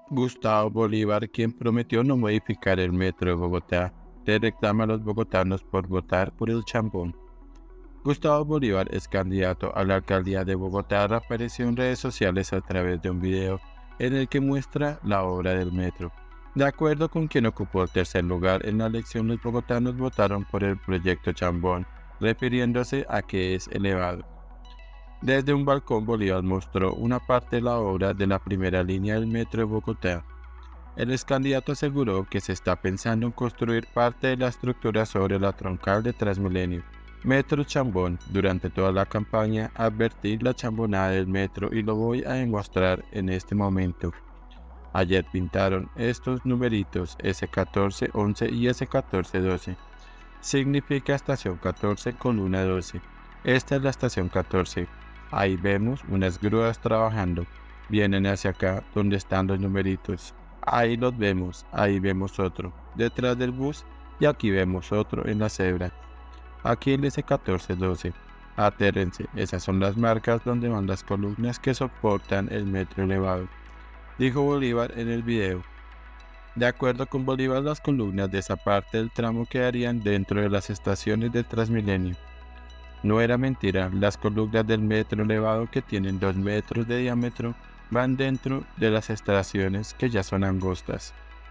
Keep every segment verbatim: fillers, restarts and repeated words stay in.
Gustavo Bolívar, quien prometió no modificar el metro de Bogotá, le reclama a los bogotanos por votar por el chambón. Gustavo Bolívar es candidato a la alcaldía de Bogotá. Apareció en redes sociales a través de un video en el que muestra la obra del metro. De acuerdo con quien ocupó el tercer lugar en la elección, los bogotanos votaron por el proyecto Chambón, refiriéndose a que es elevado. Desde un balcón, Bolívar mostró una parte de la obra de la primera línea del metro de Bogotá. El ex candidato aseguró que se está pensando en construir parte de la estructura sobre la troncal de Transmilenio, Metro Chambón. Durante toda la campaña advertí la chambonada del metro y lo voy a demostrar en este momento. Ayer pintaron estos numeritos ese catorce once y ese catorce doce. Significa estación catorce con una doce. Esta es la estación catorce. Ahí vemos unas grúas trabajando. Vienen hacia acá donde están los numeritos. Ahí los vemos, ahí vemos otro detrás del bus y aquí vemos otro en la cebra. Aquí el ese catorce doce. Atérense, esas son las marcas donde van las columnas que soportan el metro elevado, dijo Bolívar en el video. De acuerdo con Bolívar, las columnas de esa parte del tramo quedarían dentro de las estaciones de Transmilenio. No era mentira, las columnas del metro elevado, que tienen dos metros de diámetro, van dentro de las estaciones que ya son angostas.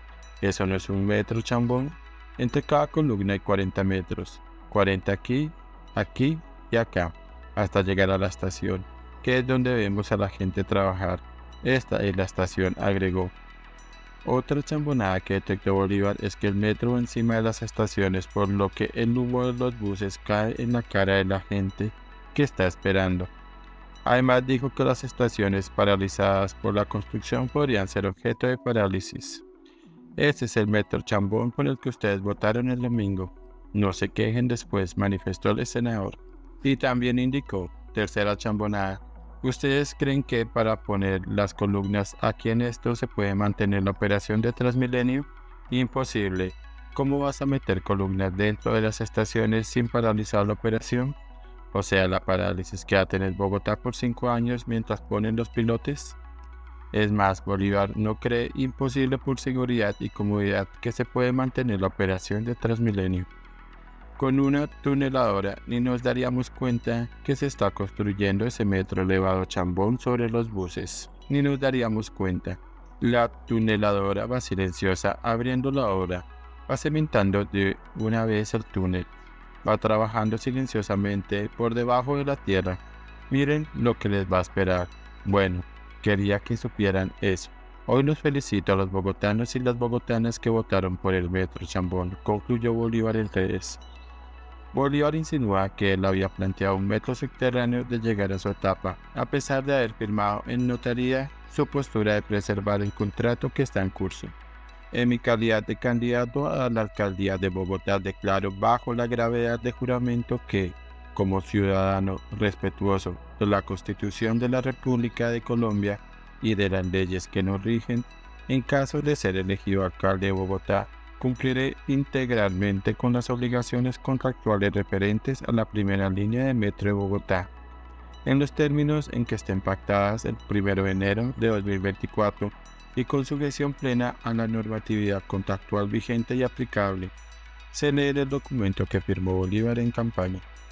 Eso no es un metro chambón. Entre cada columna hay cuarenta metros, cuarenta aquí, aquí y acá, hasta llegar a la estación, que es donde vemos a la gente trabajar. Esta es la estación, agregó. Otra chambonada que detectó Bolívar es que el metro va encima de las estaciones, por lo que el humo de los buses cae en la cara de la gente que está esperando. Además, dijo que las estaciones paralizadas por la construcción podrían ser objeto de parálisis. Este es el metro chambón por el que ustedes votaron el domingo. No se quejen después, manifestó el senador. Y también indicó, tercera chambonada: ¿ustedes creen que para poner las columnas aquí en esto se puede mantener la operación de Transmilenio? Imposible. ¿Cómo vas a meter columnas dentro de las estaciones sin paralizar la operación? O sea, la parálisis que va a tener Bogotá por cinco años mientras ponen los pilotes. Es más, Bolívar no cree imposible por seguridad y comodidad que se puede mantener la operación de Transmilenio. Con una tuneladora ni nos daríamos cuenta que se está construyendo ese metro elevado chambón sobre los buses. Ni nos daríamos cuenta. La tuneladora va silenciosa abriendo la obra, va cementando de una vez el túnel, va trabajando silenciosamente por debajo de la tierra. Miren lo que les va a esperar. Bueno, quería que supieran eso. Hoy los felicito a los bogotanos y las bogotanas que votaron por el metro chambón, concluyó Bolívar en redes. Bolívar insinúa que él había planteado un metro subterráneo de llegar a su etapa, a pesar de haber firmado en notaría su postura de preservar el contrato que está en curso. En mi calidad de candidato a la alcaldía de Bogotá, declaro bajo la gravedad de juramento que, como ciudadano respetuoso de la Constitución de la República de Colombia y de las leyes que nos rigen, en caso de ser elegido alcalde de Bogotá, cumpliré integralmente con las obligaciones contractuales referentes a la primera línea de metro de Bogotá, en los términos en que estén pactadas el primero de enero de dos mil veinticuatro y con sujeción plena a la normatividad contractual vigente y aplicable. Se lee el documento que firmó Bolívar en campaña.